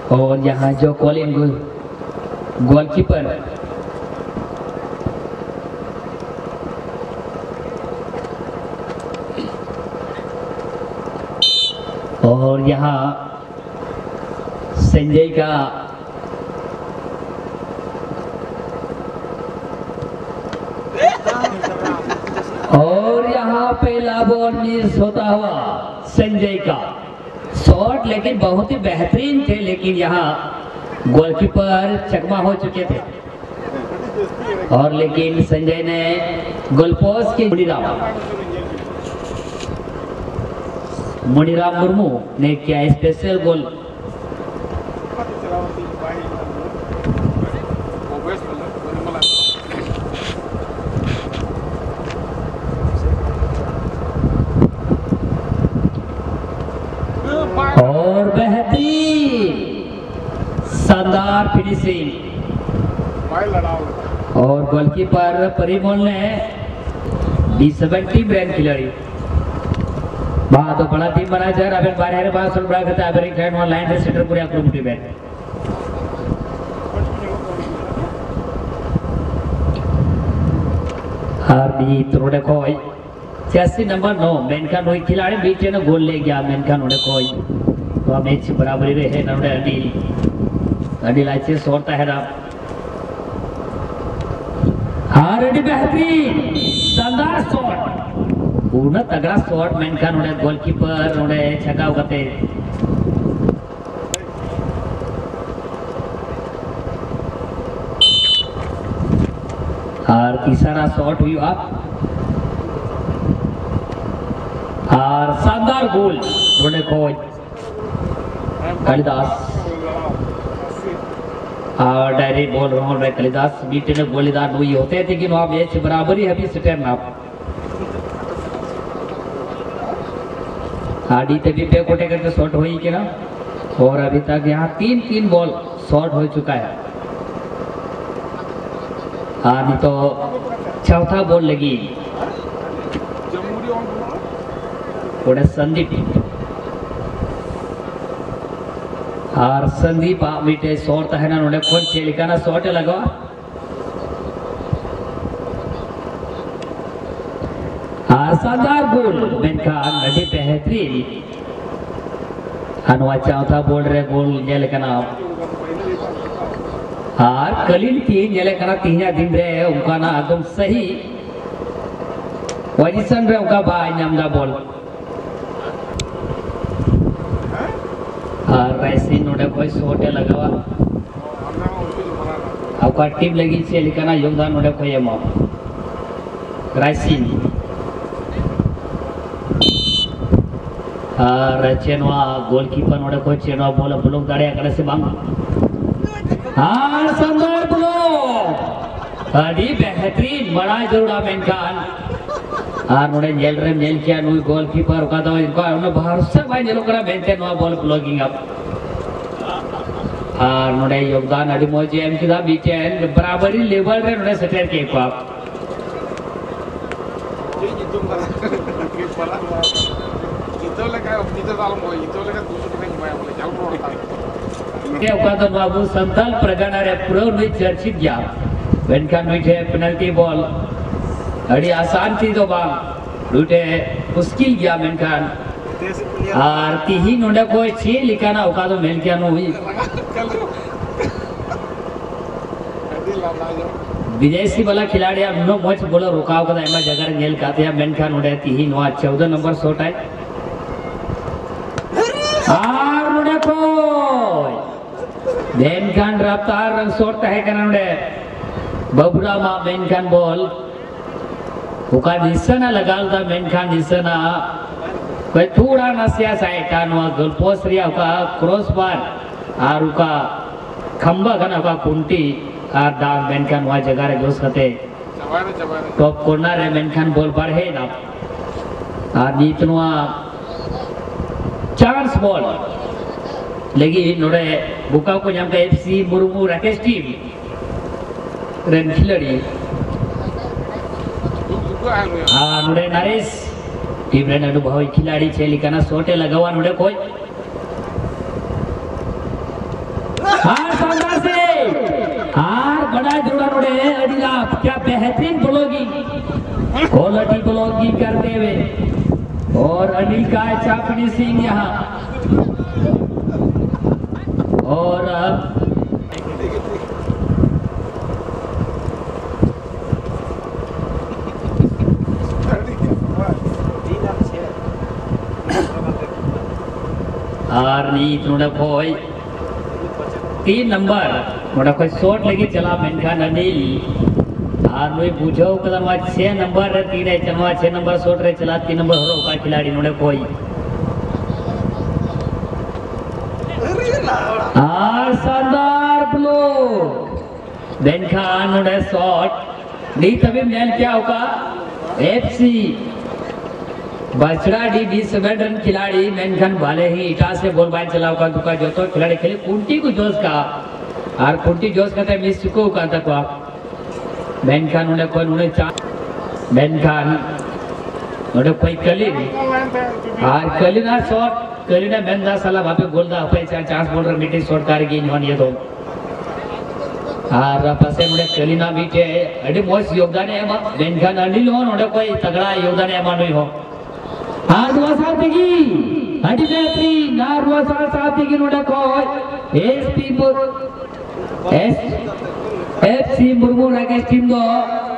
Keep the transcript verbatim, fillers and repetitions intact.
और यहाँ जो कॉलिंग गोलकीपर और यहाँ संजय का और यहाँ पहला बॉल मिस होता हुआ संजय का शॉट, लेकिन बहुत ही बेहतरीन थे, लेकिन यहाँ गोलकीपर चकमा हो चुके थे और लेकिन संजय ने गोलपोस्ट की मुनीराम मुनीराम मुर्मू ने किया स्पेशल गोल। और बेहतरीन शानदार फिनिशिंग और गोलकीपर परिमल ने डी सेवेंटी ब्रांड खिलाड़ी बात तो बड़ा टीम बना सर अबे बाहर है बात सुन बड़ा करता है अबे एक लाइन से सेंटर पूरे आक्रमण में हार दी तो देखो जैसे नंबर नौ मेनका नोई खिलाड़ी बीच में गोल ले गया मेनका नोड़े कोई तो मैच बराबरी रहे नोड़े अडिल अडिल अच्छे सोरता है ना हाँ रेडी बेहतरीन शानदार शॉट पूर्ण तगड़ा शॉट मेनका नोड़े गोलकीपर नोड़े छक्का उगते और तीसरा शॉट हुई आप और शानदार गोल रोने कोच कालिदास और डायरेक्ट बॉल रोल में कालिदास बीटे में गोलीदार हुई होते थे कि वहाँ मैच बराबरी है अभी स्टेम आप आड़ी तक भी पे कोटे करके शॉट हुई कि ना और अभी तक यहाँ तीन तीन बॉल शॉट हो चुका है हाँ नहीं तो चौथा बॉल लगी थोड़ा संदीप और संदीप मीटे शॉट है ना उन्हें कौन से लिखा ना शॉट लगा और शानदार गोल मेनका नदी बेहतरीन हनुआ चौथा बोल रहे गोल ये लिखा ना और कलील तीन ये लिखा ना तीन दिन रहे उनका ना एकदम सही पोजीशन रहे उनका भाई नामदा बॉल और वैसे नोड़े कोई शॉट लगा हुआ आपका टीम लगी से लिखना योगदान नोड़े कोई है माँ राइसिन और चेनवा गोलकीपर नोड़े कोई चेनवा बोला ब्लॉक दाड़े अकड़े से बांग हाँ संदर ब्लॉक अड़ी बेहतरीन बड़ा जरूरा मेनकान आर नोड़े जेल रे जेल किया नुई गोलकीपर का तो इनको उन्हें बाहर से भाई जेलों करा बेंचे नुआ बॉल ब्लॉकिंग अप आर नोड़े योगदान अड़ी मौजे एम की दा बीचे एन बराबरी लेवल रे नोड़े सेटर के पाप ये उका तो बाबू संताल प्रगणा रे प्रो नुई चर्चित गया वेनका नुई थे पेनल्टी बॉल अड़ी आसान थी तो बांग लूटे मुश्किल गया मेनकान आरती ही नोंडा कोई छे लिखा ना उका तो मेल क्या नो हुई विदेशी वाला खिलाड़ी अब नो मैच बोला रुकाव का एमा जगह जेल काते हैं मेनकान नोंडा ती ही नो चौदह नंबर शॉट है आर नोंडा कोई मेनकान रफ्तार रंग शॉट है करना नोंडे बबुरा मा मेनकान बॉल उका निशाना लगाल था मेनखान निशाना कोई थोड़ा नसिया साइटा नुआ गोलपोस्ट रिया उका क्रॉस बार आर उका खंबा गना उका कुंटी आर दाग मेनखान वहाँ जगह रे जोश करते टॉप कॉर्नर है मेनखान बॉल पर है ना आर जीत नुआ चांस बॉल लगी नोड़े बुका को जम के एफसी मुर्मू राकेश टीम रन खिलाड़ी हाँ नोड़े नरेश टीम रे अनुभवी खिलाड़ी छे लिखाना शॉटे लगावा नोड़े कोई हार शानदार से हार बड़ा जोड़ा नोड़े अड़ीला क्या बेहतरीन ब्लॉगिंग क्वालिटी ब्लॉगिंग करते हुए और अनिल का अच्छा फिनिशिंग यहाँ और आर नीत नोड़ा कोई तीन नंबर नोड़ा कोई शॉट लगी चला मेनखान अनिल आर नोई बुझो कदम आज छह नंबर रे तीन है चलवा छह नंबर शॉट रे चला तीन नंबर हरो का खिलाड़ी नोड़े कोई आर शानदार ब्लॉक मेनखान नोड़े शॉट नी तभी मेल क्या होगा एफसी बचड़ा डी बीस रन खिलाड़ी मेनखान भाले ही इटा से बॉल बाइन चलाओ का दुका जो तो खिलाड़ी खेले कुंटी को जोश का और कुंटी जोश का ते मिस को का तक वा मेनखान उन्हें कोई उन्हें चा मेनखान उन्हें कोई कली और कली ना शॉट कली ना मेंदा साला वहाँ पे गोल दा अपने चार चांस बॉल रन मिटे शॉट कार गेंद होनी है तो और पसे उन्हें कली ना मिटे अड़ी मोस्ट योगदान है मेनखान अनिल हो उन्हें कोई तगड़ा योगदान है मानो हो आरवा साथी अड़ी बेहतरीन आरवा साथी की नोड़ा कोई SP S FC Murmu Rakesh team दो